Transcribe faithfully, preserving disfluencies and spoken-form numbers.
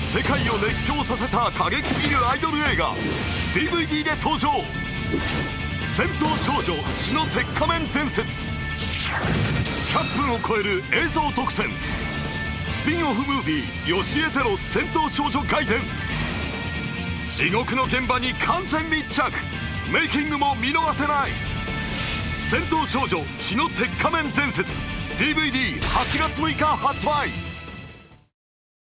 世界を熱狂させた過激すぎるアイドル映画 ディーブイディー で登場。戦闘少女血の鉄仮面伝説。ひゃっぷんを超える映像特典。スピンオフムービー「よしえゼロ戦闘少女外伝」。地獄の現場に完全密着。メイキングも見逃せない。戦闘少女血の鉄仮面伝説 ディーブイディーはちがつむいか発売。